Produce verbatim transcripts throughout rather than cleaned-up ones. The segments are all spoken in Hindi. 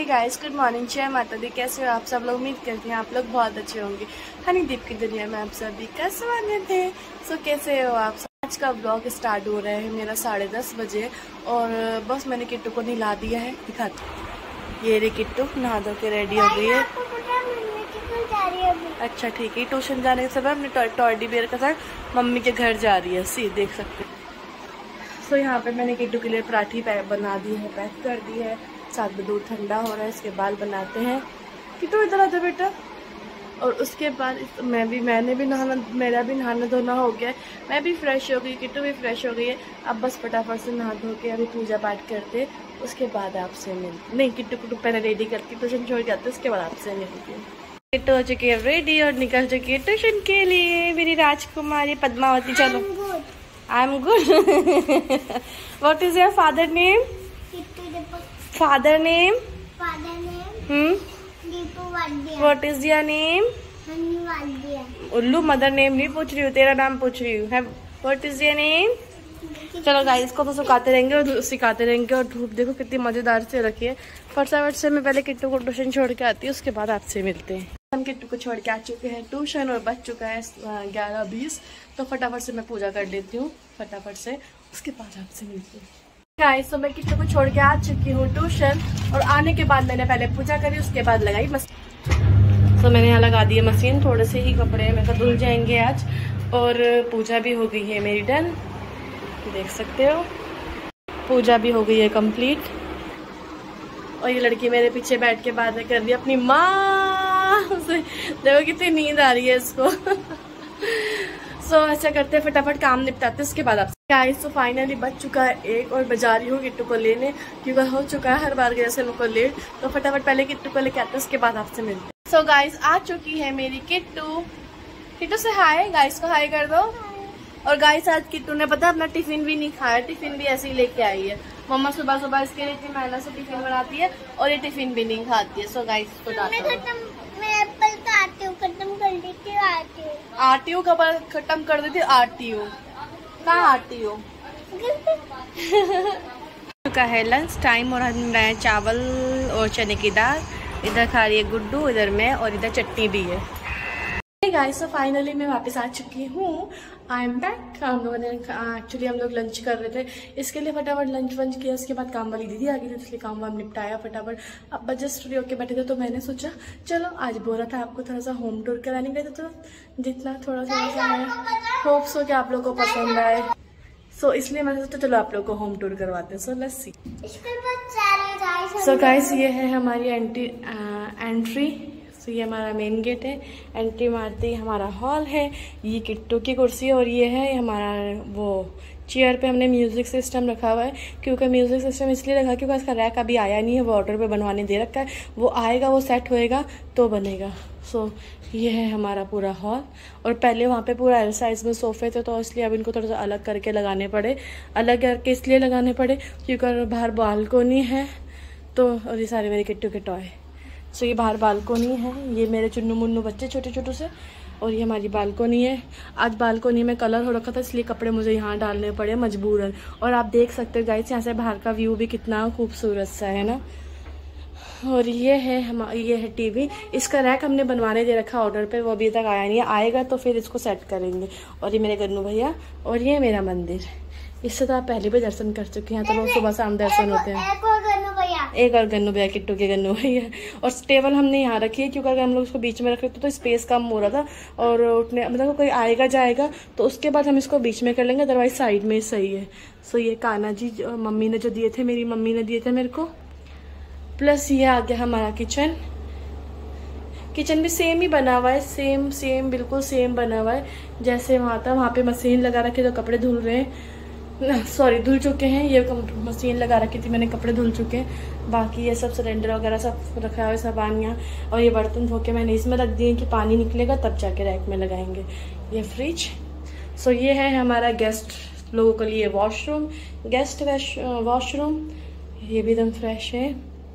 गाइस, गुड मॉर्निंग, जय माता दी। कैसे हो आप सब लोग? उम्मीद करती हैं आप लोग बहुत अच्छे होंगे। हनीदीप की दुनिया में आप सभी का स्वागत है। सो कैसे हो आप? आज का ब्लॉग स्टार्ट हो रहा है मेरा साढ़े दस बजे और बस मैंने किट्टू को नहला दिया है। दिखाती, ये रे किट्टू नहा धो के रेडी हो गई है। अच्छा ठीक है, ट्यूशन जाने के समय अपने टॉयडी बियर के साथ मम्मी के घर जा रही है। सी देख सकते हैं। सो यहाँ पे मैंने किट्टू के लिए पराठी बना दी है, पैक कर दी है। साथ में दूध ठंडा हो रहा है, इसके बाल बनाते हैं। किट्टू इधर आता बेटा। और उसके बाद मैं भी मैंने भी नहाना मेरा भी नहाना धोना हो गया। मैं भी फ्रेश हो गई, किट्टू भी फ्रेश हो गई है। अब बस फटाफट से नहा धो के अभी पूजा पाठ करते, उसके बाद आपसे मिलते। नहीं, किट्टू को पहले रेडी करती, ट्यूशन छोड़ के आते, उसके बाद आपसे मिलती हूँ। किट्टू हो चुकी है रेडी और निकल चुकी है ट्यूशन के लिए। मेरी राजकुमारी पद्मावती। चलो, I am good. What is your father name? Father name? Hmm what is your name? उल्लू, मदर नेम नहीं पूछ रही हूँ, तेरा नाम पूछ रही हूँ। What is your name? चलो गाइस, इसको तो सुखाते रहेंगे और सिखाते रहेंगे। और धूप देखो कितनी मजेदार से रखी है। फटाफट से मैं पहले किट्टू को ट्यूशन छोड़ के आती हूँ, उसके बाद आपसे मिलते हैं। हम किट्टू को छोड़ के आ चुके हैं ट्यूशन और बज चुका है ग्यारह बीस। तो फटाफट से मैं पूजा कर लेती हूँ फटाफट से, उसके बाद आपसे मिलती हूँ। गाइस, तो मैं किट्टू को छोड़ के आ चुकी हूँ ट्यूशन और आने के बाद मैंने पहले पूजा करी, उसके बाद लगाई मशीन। तो मैंने यहाँ लगा दी है मशीन। थोड़े से ही कपड़े मेरे को धुल जाएंगे आज और पूजा भी हो गई है मेरी डन, देख सकते हो। पूजा भी हो गई है कंप्लीट। और ये लड़की मेरे पीछे बैठ के बातें कर रही है अपनी माँ से। देखो कितनी नींद आ रही है इसको। सो so, ऐसा करते हैं, फटाफट काम निपटाते उसके बाद आप। गाइस, तो फाइनली बज चुका है एक और बजा रही हूँ किट्टू को लेने, क्योंकि हो चुका है हर बार जैसे मेरे को लेट। तो फटाफट पहले किट्टू को लेके आते हैं, उसके बाद आपसे मिलते हैं। सो गाइस, आ चुकी है मेरी किट्टू। किट्टू से हाय, गाइस को हाय कर दो। और गाइस, आज किट्टू ने पता अपना टिफिन भी नहीं खाया, टिफिन भी ऐसे ही लेके आई है। मम्मा सुबह सुबह इसके लिए इतनी मेहनत से टिफिन बनाती है और ये टिफिन भी नहीं खाती है। सो गाइस, इसको आती हूँ कब खत्म कर देती, आती हूँ कहाँ आती हूँ। चुका है लंच टाइम और हम बनाए चावल और चने की दाल। इधर खा रही है गुड्डू, इधर मैं, और इधर चटनी भी है। गाइस, तो फाइनली मैं वापस आ चुकी हूँ। I am back. हम लोगों ने एक्चुअली हम लोग लंच कर रहे थे, इसके लिए फटाफट लंच वंच किया। उसके बाद काम वाली दीदी आ गई थी, इसलिए काम वाम निपटाया फटाफट। अब बस जस्ट फ्री होके बैठे थे, तो मैंने सोचा चलो आज बोला था आपको थोड़ा सा होम टूर कराने गए थे, तो जितना थोड़ा सा है होप्स हो कि आप लोग को पसंद आए। सो इसलिए मैंने सोचा चलो आप लोग को होम टूर करवाते हैं। So let's see. So guys, ये है हमारी एंट्री एंट्री तो ये हमारा मेन गेट है। एंट्री मारते ही हमारा हॉल है। ये किट्टू की कुर्सी है और ये है हमारा वो चेयर पे हमने म्यूजिक सिस्टम रखा हुआ है। क्योंकि म्यूजिक सिस्टम इसलिए रखा क्योंकि इसका रैक अभी आया नहीं है, वो ऑर्डर पे बनवाने दे रखा है। वो आएगा, वो सेट होएगा तो बनेगा। सो so, ये है हमारा पूरा हॉल। और पहले वहाँ पे पूरा एल साइज में सोफे थे, तो इसलिए अब इनको थोड़ा सा अलग करके लगाने पड़े। अलग करके इसलिए लगाने पड़े क्योंकि बाहर बालकोनी है। तो और ये सारे मेरे किट्टू के टॉय। सो so, ये बाहर बालकोनी है। ये मेरे चुन्नू मुन्नू बच्चे छोटे छोटे से, और ये हमारी बालकोनी है। आज बालकोनी में कलर हो रखा था, इसलिए कपड़े मुझे यहाँ डालने पड़े मजबूरन। और आप देख सकते हो गाइस, यहाँ से बाहर का व्यू भी कितना खूबसूरत सा है ना। और ये है हम ये है टीवी। इसका रैक हमने बनवाने दे रखा ऑर्डर पे, वो अभी तक आया नहीं है। आएगा तो फिर इसको सेट करेंगे। और ये मेरे गन्नू भैया, और ये मेरा मंदिर। इससे तो आप पहले भी दर्शन कर चुके हैं, तो लोग सुबह शाम दर्शन होते हैं। एक और गन्नू भैया, किट्टू के गन्नू भैया। और टेबल हमने यहाँ रखी है क्योंकि अगर हम लोग उसको बीच में रख रहे तो स्पेस कम हो रहा था और उठने मतलब कोई आएगा जाएगा तो उसके बाद हम इसको बीच में कर लेंगे, अदरवाइज साइड में सही है। सो ये कान्हा जी मम्मी ने जो दिए थे, मेरी मम्मी ने दिए थे मेरे को। प्लस ये आ गया हमारा किचन। किचन भी सेम ही बना हुआ है, सेम सेम बिल्कुल सेम बना हुआ है जैसे वहाँ था। वहाँ पे मशीन लगा रखी है, तो कपड़े धुल रहे हैं, सॉरी धुल चुके हैं। ये मशीन लगा रखी थी मैंने, कपड़े धुल चुके हैं। बाकी ये सब सिलेंडर वगैरह सब रखा हुआ है, सामान यहाँ। और ये बर्तन धो के मैंने इसमें रख दिए कि पानी निकलेगा तब जाके रैक में लगाएंगे। ये फ्रिज। सो ये है हमारा गेस्ट लोगों के लिए वॉशरूम, गेस्ट वॉशरूम। ये भी एकदम फ्रेश है।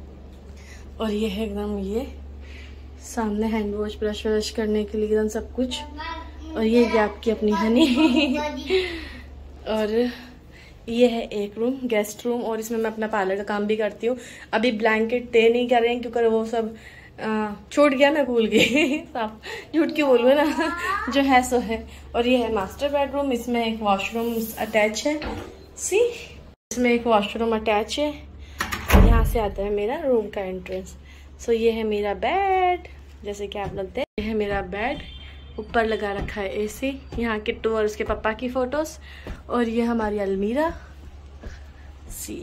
और ये है एकदम ये सामने हैंड वॉश, ब्रश व्रश करने के लिए एकदम सब कुछ। और ये आपकी अपनी हनी। और ये है एक रूम, गेस्ट रूम, और इसमें मैं अपना पार्लर का काम भी करती हूँ। अभी ब्लैंकेट दे नहीं कर रहे हैं क्योंकि वो सब छूट गया, मैं भूल गई। साफ झूठ क्यों बोलूँ ना, जो है सो है। और ये है मास्टर बेडरूम, इसमें एक वॉशरूम अटैच है। सी, इसमें एक वॉशरूम अटैच है। यहाँ से आता है मेरा रूम का एंट्रेंस। सो ये है मेरा बेड, जैसे कि आप लोग देख, ये है मेरा बेड। ऊपर लगा रखा है एसी, यहाँ किट्टू और उसके पापा की फोटोज, और ये हमारी अलमीरा। सी,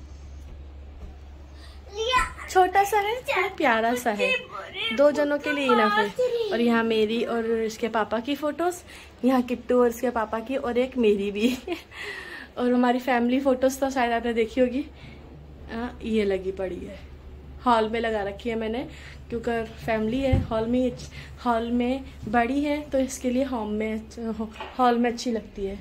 छोटा सा है, थोड़ा प्यारा सा है, दो जनों के लिए इनफ है। और यहाँ मेरी और इसके पापा की फोटोज, यहाँ किट्टू और इसके पापा की, और एक मेरी भी। और हमारी फैमिली फोटोज तो शायद आपने देखी होगी, आ, ये लगी पड़ी है, हॉल में लगा रखी है मैंने, क्योंकि फैमिली है। हॉल में हॉल में बड़ी है तो इसके लिए हॉल में हॉल में अच्छी लगती है।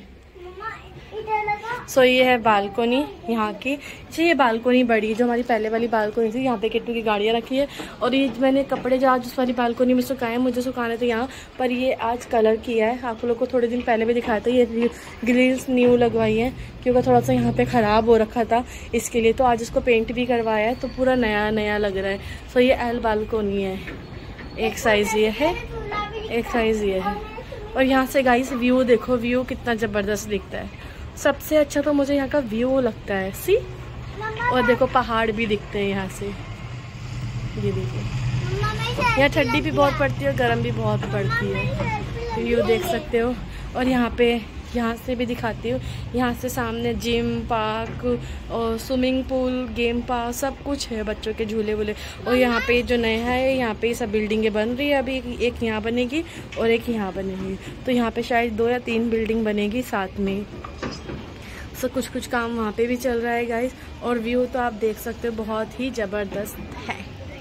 सो so, ये है बालकोनी यहाँ की। अच्छा, ये बालकोनी बड़ी, जो हमारी पहले वाली बालकोनी थी, यहाँ पे किट्टू की गाड़ियाँ रखी है। और ये मैंने कपड़े जो आज उस वाली बालकोनी में सुखाए, मुझे सुखाने थे यहाँ पर, ये आज कलर किया है। आप लोग को थोड़े दिन पहले भी दिखाया था, ये ग्रिल्स न्यू लगवाई है क्योंकि थोड़ा सा यहाँ पे ख़राब हो रखा था, इसके लिए। तो आज इसको पेंट भी करवाया है, तो पूरा नया नया लग रहा है। सो ये एल बालकोनी है, एक साइज़ ये है, एक साइज़ ये है। और यहाँ से गाइस व्यू देखो, व्यू कितना ज़बरदस्त दिखता है। सबसे अच्छा तो मुझे यहाँ का व्यू लगता है। सी, और देखो पहाड़ भी दिखते हैं यहाँ से, ये देखो। यहाँ ठंडी भी बहुत पड़ती है और गर्म भी बहुत पड़ती है, व्यू देख सकते हो। और यहाँ पे, यहाँ से भी दिखाती हूँ, यहाँ से सामने जिम, पार्क और स्विमिंग पूल, गेम पार्क, सब कुछ है, बच्चों के झूले वूले। और यहाँ पे जो नया है, यहाँ पे सब बिल्डिंगें बन रही है अभी, एक यहाँ बनेगी और एक यहाँ बनेगी। तो यहाँ पे शायद दो या तीन बिल्डिंग बनेगी साथ में। सो कुछ कुछ काम वहाँ पे भी चल रहा है गाइस। और व्यू तो आप देख सकते हो, बहुत ही ज़बरदस्त है।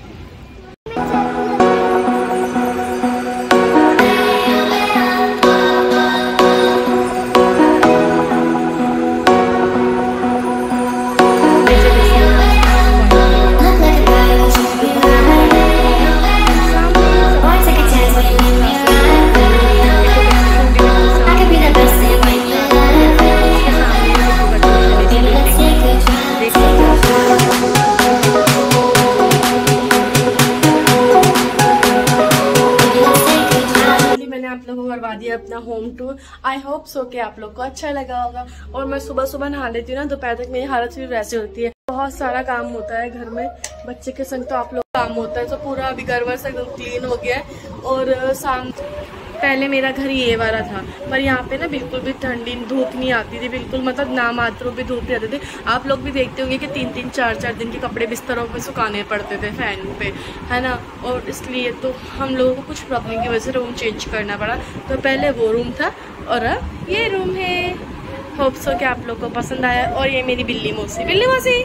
अपना home tour. I hope so कि आप लोग को अच्छा लगा होगा। और मैं सुबह सुबह नहा लेती हूँ ना, दोपहर तक मेरी हालत भी वैसे होती है। बहुत सारा काम होता है घर में, बच्चे के संग तो आप लोग काम होता है। तो पूरा अभी घर वर से एकदम क्लीन हो गया है। और शाम, पहले मेरा घर ये वाला था, पर यहाँ पे ना बिल्कुल भी ठंडी धूप नहीं आती थी, बिल्कुल मतलब ना मात्रों भी धूप नहीं आती थी। आप लोग भी देखते होंगे कि तीन तीन चार चार दिन के कपड़े बिस्तरों पे सुखाने पड़ते थे फैन पे, है ना। और इसलिए तो हम लोगों को कुछ प्रॉब्लम की वजह से रूम चेंज करना पड़ा। तो पहले वो रूम था और अब ये रूम है। होप सो कि आप लोग को पसंद आया। और ये मेरी बिल्ली मौसी, बिल्ली मौसी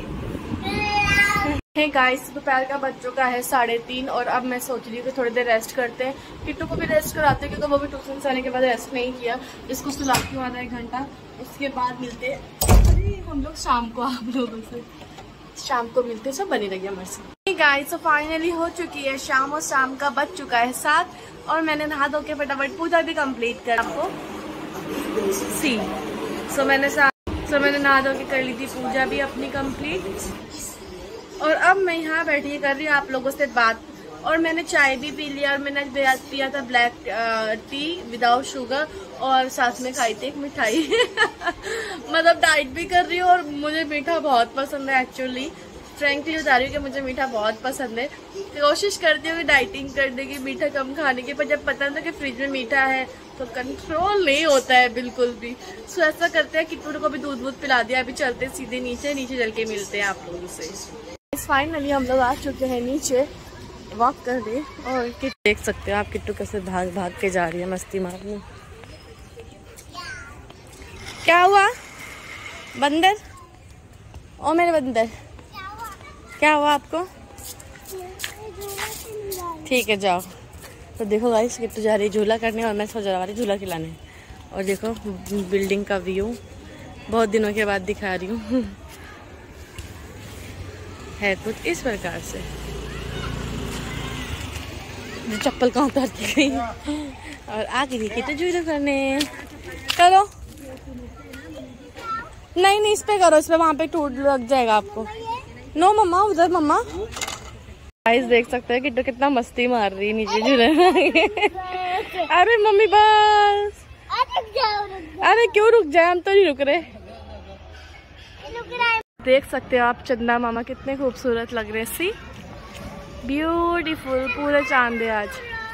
है गाइस। दोपहर का बज चुका है साढ़े तीन, और अब मैं सोच रही हूँ कि थोड़ी देर रेस्ट करते हैं। किट्टू को भी रेस्ट कराते हैं क्योंकि वो भी ट्यूशन से आने के बाद रेस्ट नहीं किया। इसको सुलाती हूँ आधा एक घंटा, उसके बाद मिलते हैं अरे हम लोग शाम को, आप लोगों से शाम को मिलते हैं। सब बनी रही हमारे साथ गाइस। तो फाइनली हो चुकी है शाम, और शाम का बज चुका है सात, और मैंने नहा धो के फटाफट पूजा भी कम्प्लीट कर आपको सी। सो मैंने सो मैंने नहा धो के कर ली थी पूजा भी अपनी कम्प्लीट। और अब मैं यहाँ बैठी कर रही हूँ आप लोगों से बात। और मैंने चाय भी पी लिया, और मैंने पिया था ब्लैक टी विदाउट शुगर, और साथ में खाई थी एक मिठाई। मतलब डाइट भी कर रही हूँ, और मुझे मीठा बहुत पसंद है। एक्चुअली फ्रेंकली बता रही हूँ कि मुझे मीठा बहुत पसंद है। कोशिश करती हूँ कि डाइटिंग करने की, मीठा कम खाने की, पर जब पता था कि फ्रिज में मीठा है तो कंट्रोल नहीं होता है बिल्कुल भी। सो ऐसा करते हैं, किट्टू को भी दूध वूध पिला दिया। अभी चलते सीधे नीचे नीचे चल के मिलते हैं आप लोगों से। फाइनली हम लोग आ चुके हैं नीचे वॉक कर रहे, और देख सकते हो आप किट्टू कैसे भाग भाग के जा रही है मस्ती मारने। क्या हुआ बंदर? ओ मेरे बंदर, क्या हुआ आपको? ठीक है जाओ। तो देखो गाइस, किट्टू जा रही है झूला करने, और मैं सो जा रही झूला खिलाने। और देखो बिल्डिंग का व्यू बहुत दिनों के बाद दिखा रही हूँ। है कुछ इस प्रकार से। चप्पल कहाँ उतार के गई, और आगे देखिए तो झूला करने। चलो नहीं नहीं, इस पे करो, इस पे, वहाँ पे टूट लग जाएगा आपको। नो मम्मा, उधर मम्मा। गाइस देख सकते हैं किट्टू कितना मस्ती मार रही है नीचे झूले। अरे मम्मी बस, अरे क्यों रुक जाए, हम तो नहीं रुक रहे। देख सकते हो आप चंदा मामा कितने खूबसूरत लग रहे हैं। सी ब्यूटीफुल, पूरे चांद है आज।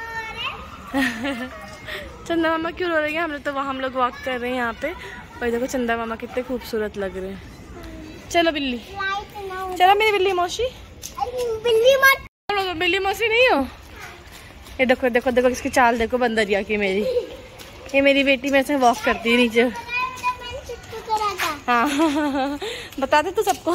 चंदा मामा क्यों रो रही है? हम लोग तो वहाँ हम लोग वॉक कर रहे हैं यहाँ पे, और देखो चंदा मामा कितने खूबसूरत लग रहे हैं। चलो बिल्ली, चलो मेरी बिल्ली मौसी। बिल्ली मत, बिल्ली मौसी नहीं हो। ये देखो देखो देखो इसकी चाल देखो बंदरिया की मेरी। ये मेरी बेटी मेरे से वॉक करती है नीचे। हाँ बता दे तू सबको।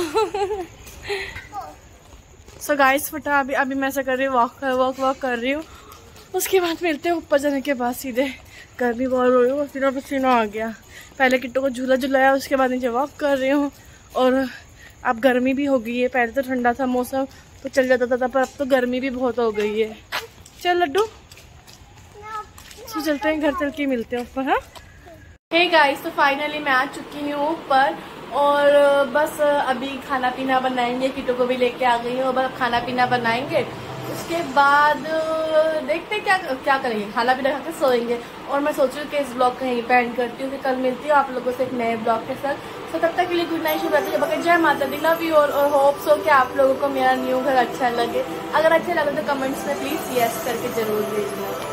सो गाइस फटा अभी अभी मैं ऐसा कर रही हूँ, वॉक वॉक वॉक कर रही हूँ। उसके बाद मिलते हैं ऊपर जाने के बाद सीधे। गर्मी बहुत हो रही है, पसीना पसीना आ गया। पहले किट्टू को झूला झुलाया, उसके बाद नीचे वॉक कर रही हूँ। और अब गर्मी भी हो गई है। पहले तो ठंडा था मौसम तो चल जाता था, पर अब तो गर्मी भी बहुत हो गई है। चल लड्डू, तो चलते हैं घर, चल के मिलते हैं ऊपर। हाँ हे गाइस, तो फाइनली मैं आ चुकी हूँ ऊपर, और बस अभी खाना पीना बनाएंगे। किट्टू को भी लेके आ गई हूँ, और बस खाना पीना बनाएंगे। उसके बाद देखते हैं क्या क्या करेंगे, खाना पीना खा के सोएंगे। और मैं सोच रही हूँ कि इस ब्लॉग को यहीं पे एंड करती हूँ, कि कल मिलती हूँ आप लोगों से एक नए ब्लॉग के साथ। तो तब तक के लिए गुड नाइट, शुभ रात्रि, जय माता दी, लव यू। और होप सो कि आप लोगों को मेरा न्यू घर अच्छा लगे। अगर अच्छा लगे तो कमेंट्स में प्लीज यस करके जरूर भेजना।